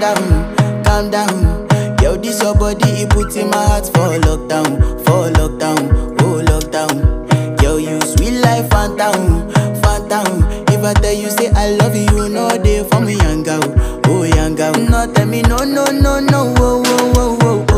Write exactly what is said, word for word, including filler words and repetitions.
down, calm down. Yo, this your body, it puts in my heart for lockdown, for lockdown, oh lockdown. Yo, you sweet life, phantom, phantom. If I tell you say I love you, you know they for me young girl, oh young girl. No tell me no, no, no, no, oh, oh, oh, oh.